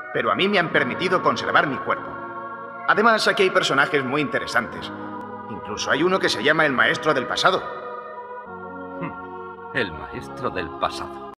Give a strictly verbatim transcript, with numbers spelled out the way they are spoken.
pero a mí me han permitido conservar mi cuerpo. Además, aquí hay personajes muy interesantes. Incluso hay uno que se llama el maestro del pasado. El maestro del pasado.